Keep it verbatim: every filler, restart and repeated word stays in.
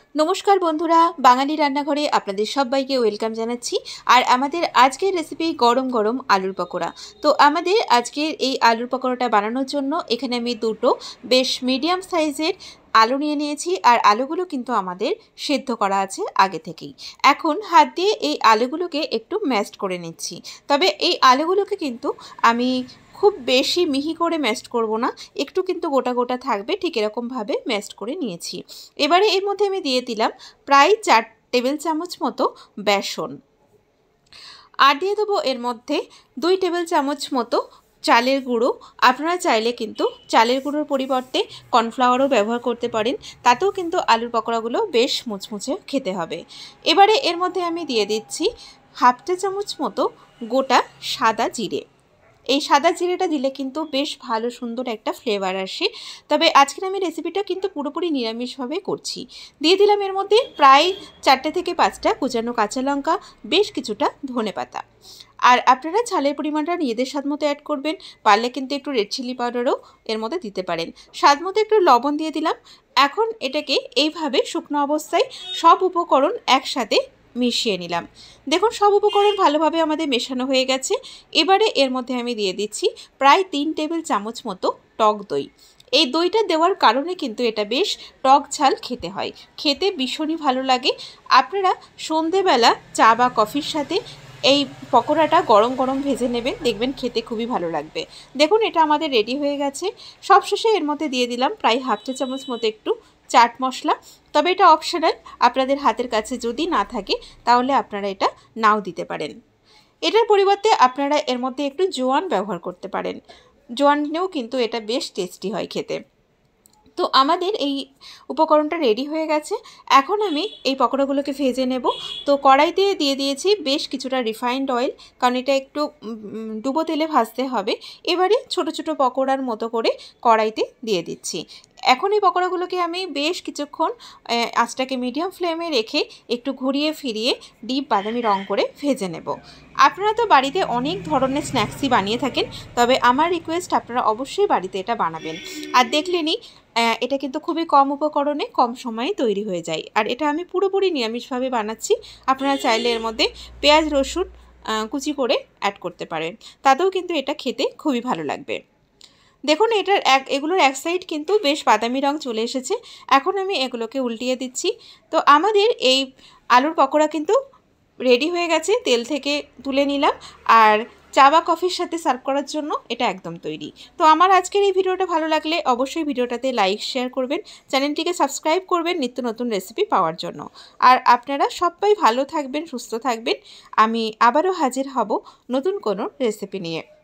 नमस्कार बंधुरा बांगाली रान्नाघरे आपनादेर सबाइके वेलकाम जानाच्छि। और आमादेर आजकेर रेसिपि गरम गरम आलुर पकोड़ा। तो आमादेर आजकेर एई आलुर पकोड़ाटा बानानोर जोन्नो एखाने आमि दुटो बेश मिडियाम साइजेर आलू निये निয়েছি और आलूगुलो किन्तु आमादेर सेদ্ধ करा आछे आगे थेकेई। एखन हाथ दिये एई आलूगुलोके एकटु मैशड करे निচ্ছি। तबे एई आलूगुलोके किन्तु आमि खूब बेशी मिहि करे मैशड करब ना, एकटु किन्तु गोटा गोटा थाकबे, ठीक एरकम भावे मैशड करे निয়েছি। एबारे एर मধ্যে आमि दिये दिलाम प्राय चार टेबिल चामच मतो बेसन और दिये देबो एर मধ্যে दुई टेबिल चामच मतो चालेर गुड़ो। आपनारा चाइले किन्तु चालेर गुड़ोर परिवर्ते कर्नफ्लावारও ব্যবহার করতে পারেন, তাতেও কিন্তু आलुर पकोड़ागुलो बेश मुचमुचे खेते हबे। एबारे एर मধ্যে आमि दिये दिচ্ছি हाफ टा चामच मतो गोटा सादा जिरे। এই সাদা জিরেটা দিলে কিন্তু বেশ ভালো সুন্দর একটা ফ্লেভার আসে। তবে আজকের আমি রেসিপিটা কিন্তু পুরোপুরি নিরামিষভাবে করছি। দিয়ে দিলাম এর মধ্যে প্রায় চারটে থেকে পাঁচটা কুচানো কাঁচা লঙ্কা, বেশ কিছুটা ধনেপাতা। আর আপনারা ঝালের পরিমাণটা নিজেদের স্বাদ মতো অ্যাড করবেন, পারলে কিন্তু একটু রেড চিলি পাউডারও এর মধ্যে দিতে পারেন। স্বাদ মতো একটু লবণ দিয়ে দিলাম। এখন এটাকে এইভাবে শুকনো অবস্থায় সব উপকরণ একসাথে মিশিয়ে নিলাম। দেখুন সব উপকরণ ভালোভাবে আমাদের মেশানো হয়ে গেছে। এবারে এর মধ্যে আমি দিয়ে দিচ্ছি প্রায় তিন টেবিল চামচ মতো টক দই। এই দইটা দেওয়ার কারণে কিন্তু এটা বেশ টক ঝাল খেতে হয়, খেতে ভীষণই ভালো লাগে। আপনারা সন্ধেবেলা চা বা কফির সাথে এই পকোড়াটা গরম গরম ভেজে নেবেন, দেখবেন খেতে খুবই ভালো লাগবে। দেখুন এটা আমাদের রেডি হয়ে গেছে। সবশেষে এর মধ্যে দিয়ে দিলাম প্রায় হাফ চা চামচ মতো একটু চাট মশলা। তবে এটা অপশনাল, আপনাদের হাতের কাছে যদি না থাকে তাহলে আপনারা এটা নাও দিতে পারেন। এটার পরিবর্তে আপনারা এর মধ্যে একটু জোয়ান ব্যবহার করতে পারেন, জোয়ান দিলেও কিন্তু এটা বেশ টেস্টি হয় খেতে। তো আমাদের এই উপকরণটা রেডি হয়ে গেছে। এখন আমি এই পকোড়াগুলোকে ভেজে নেব। তো কড়াইতে দিয়ে দিয়েছি বেশ কিছুটা রিফাইন্ড অয়েল, কারণ এটা একটু ডুবো তেলে ভাজতে হবে। এবারে ছোট ছোট পকোড়ার মতো করে কড়াইতে দিয়ে দিচ্ছি। এখন এই পকোড়াগুলোকে আমি বেশ কিছুক্ষণ আঁচটাকে মিডিয়াম ফ্লেমে রেখে একটু ঘুরিয়ে ফিরিয়ে ডিপ বাদামি রং করে ভেজে নেব। আপনারা তো বাড়িতে অনেক ধরনের স্ন্যাক্সই বানিয়ে থাকেন, তবে আমার রিকোয়েস্ট আপনারা অবশ্যই বাড়িতে এটা বানাবেন। আর দেখলেনই এটা কিন্তু খুবই কম উপকরণে কম সময়ে তৈরি হয়ে যায়। আর এটা আমি পুরোপুরি নিরামিষভাবে বানাচ্ছি। আপনারা চাইলে এর মধ্যে পেঁয়াজ রসুন কুচি করে অ্যাড করতে পারেন, তাতেও কিন্তু এটা খেতে খুবই ভালো লাগবে। দেখুন এটার এক এগুলোর এক সাইড কিন্তু বেশ বাদামি রং চলে এসেছে। এখন আমি এগুলোকে উল্টিয়ে দিচ্ছি। তো আমাদের এই আলুর পকোড়া কিন্তু রেডি হয়ে গেছে, তেল থেকে তুলে নিলাম। আর চা বা কফির সাথে সার্ভ করার জন্য এটা একদম তৈরি। তো আমার আজকের এই ভিডিওটা ভালো লাগলে অবশ্যই ভিডিওটাতে লাইক শেয়ার করবেন, চ্যানেলটিকে সাবস্ক্রাইব করবেন নিত্য নতুন রেসিপি পাওয়ার জন্য। আর আপনারা সবাই ভালো থাকবেন, সুস্থ থাকবেন। আমি আবারও হাজির হব নতুন কোনো রেসিপি নিয়ে।